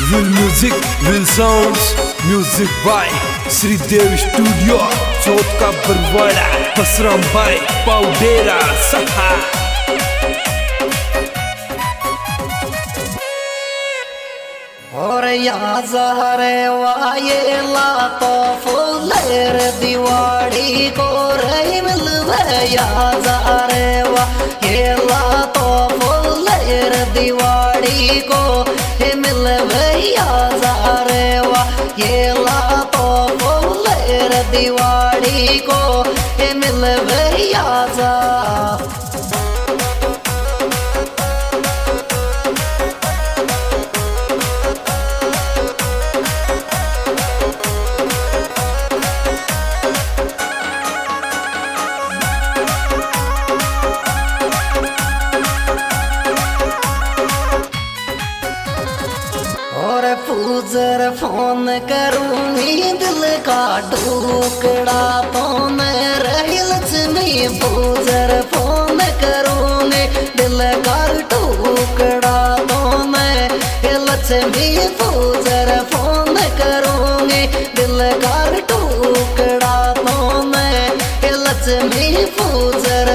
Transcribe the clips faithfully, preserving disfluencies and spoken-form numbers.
Real music, real sounds, music by Shridev studio, Chauth ka Barwara, Basram भाई, पाउडेरा सहा। और यहाँ ज़हरे वाये ला तो फुलेर दिवाड़ी को रही मिलवे। यहाँ ज़हरे वाये ला तो फुलेर दिवाड़ी को हे मिलवे। यहाँ ज़हरे वाये ला तो फुलेर दिवाड़ी को हे मिलवे। यहाँ ज़हरे पूजर फोन करूंगी दिल का टुकड़ा तो मैं रही लक्ष्मी। पूजर फोन करूंगी दिल का टुकड़ा तो मैं लक्ष्मी। पूजर फोन करूंगी दिल का टुकड़ा तो मैं लक्ष्मी। पूजर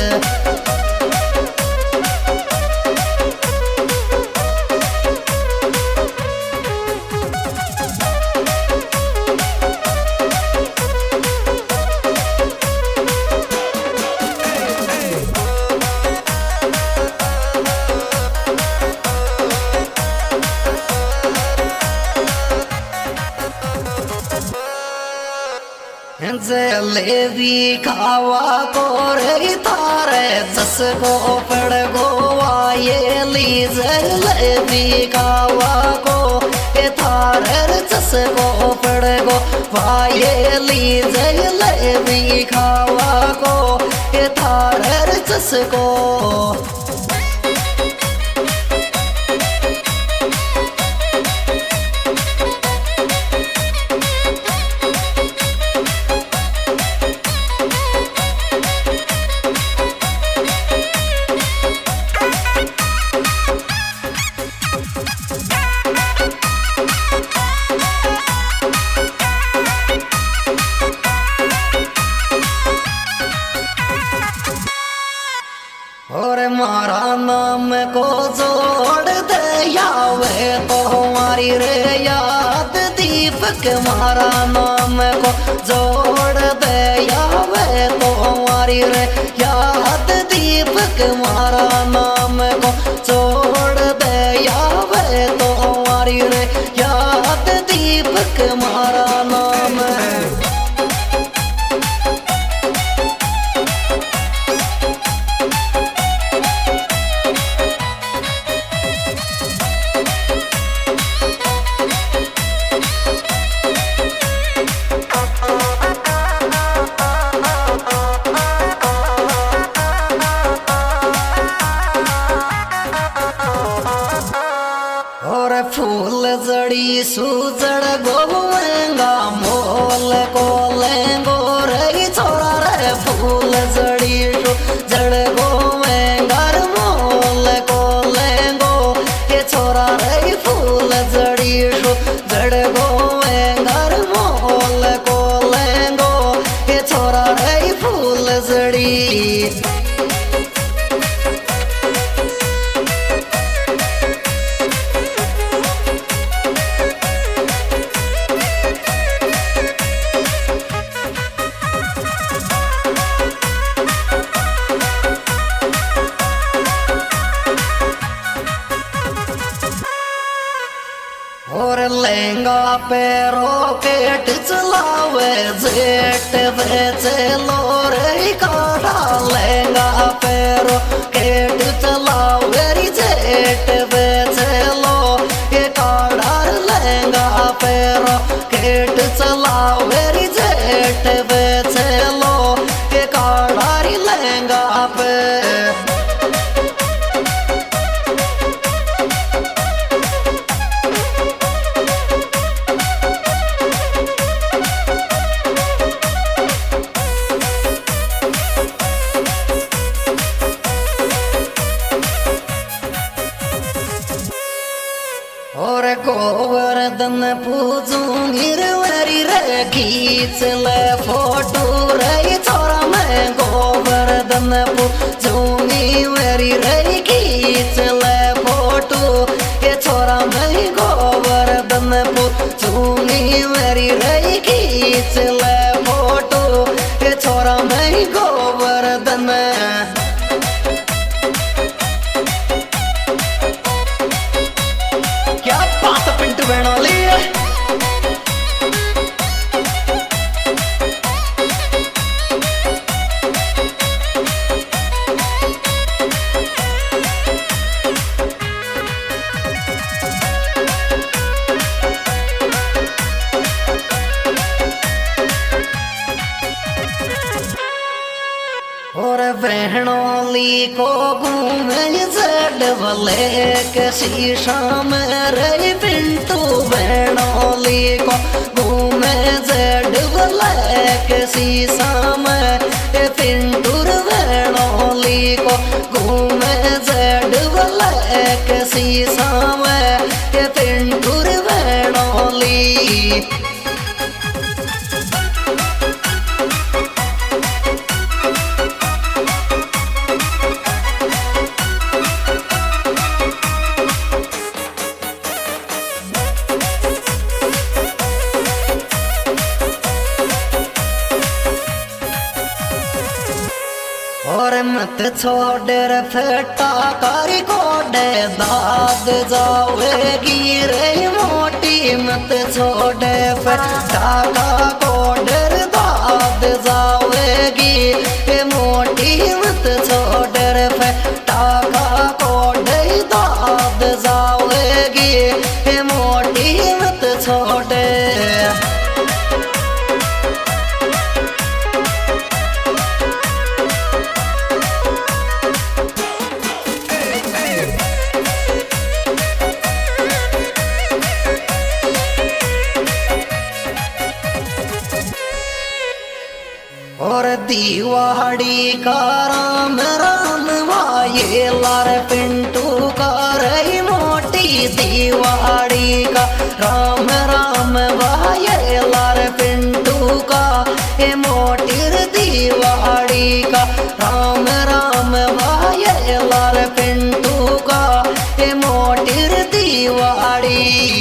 जलेबी खावा को रे थारे जस को पड़ गोवा। ये ली जलेबी खावा को ये थारे जस को पड़ गोवा। ये ली जलेबी खावा को ये थारे जस को। और मारा नाम को जोड़ दे यावे तो हमारी रे याद दीपक। मारा नाम को जोड़ दे यावे तो हमारी रे याद दीपक। मारा नाम को जोड़ दे यावे तो हमारी रे याद दीपक। मारा नाम फूल जड़ी सूजड़ गोवेंगा मोल को लेंगो रे छोड़ा रे। फूल जड़ी सूजड़ गोवेंगा मोल को लेंगो ये छोड़ा रे। फूल जड़ी सूजड़ गोवेंगा मोल को लेंगो ये छोड़ा रे। फूल जड़ी और लहंगा पे रॉकेट चलावे जेट बेचे लोरे काढ़ा। लहंगा पे रॉकेट चलावे जेट बेचे लो ये काढ़ा। लहंगा पे रॉकेट चलावे जेट बेचे लो ये काढ़ा। लहंगा पे और गोवर्धन पूजू निर्वरी रे खींच ले फोटो रे छोरा मैं गोवर्धन पूजू निर्वरी रे खींच ले फोटो के छोरा मैं गोवर्धन पूजू निर्वरी रे खींच ले फोटो के छोरा मैं गोवर्धन। और बहनोली को घूमे जड भले के शीशा में रे पिंटू बहनोली को घूमे जड भले के शीशा में पिंटू बहनोली को घूमे जड भले के शीशा में पिंटू बहनोली। और मत छोड़ रे फेटा कारी कोडे दाद जावेगी रे मोटी मत छोड़ फेटा का कोडर दाद जावेगी ए मोटी मत छोड़ रे फेटा का कोडे दाद जावेगी ए मोटी मत छोड़े। और दीवाड़ी का राम राम वाये लार पिंटू का रही मोटी दीवाड़ी का राम राम वाये लार पिंटू का ए मोटी दीवाड़ी का राम राम वाये लार पिंटू का ए मोटी दीवाड़ी।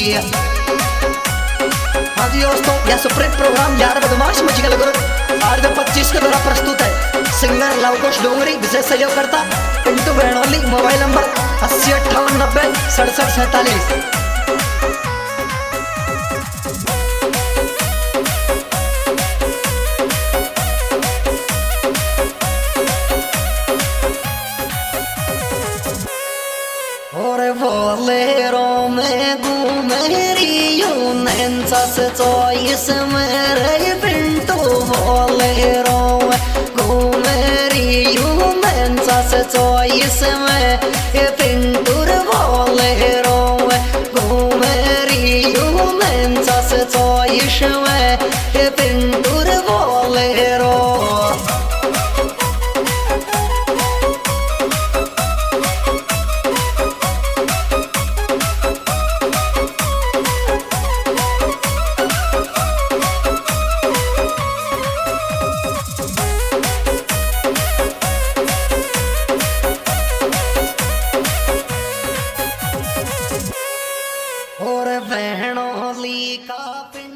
हाँ जी दोस्तों, यह सुप्रीम प्रोग्राम यार बदमाश मचिकल गुरु आठ दो पच्चीस के द्वारा प्रस्तुत है। सिंगर लवकुश डोंगरी, विशेष सहयोगकर्ता पिंटू बहनोली। मोबाइल नंबर अस्सी अट्ठावन नब्बे सड़सठ सैतालीस। और बोलेरो में घूमेरियो नैंसस चौबीस में रे पिंटू बोलेरो में घूमेरियो नैंसस चौबीस में ये पिंटू बोलेरो में घूमेरियो नैंसस चौबीस में ये पिंटू बोलेरो। और बहनोली का पिंड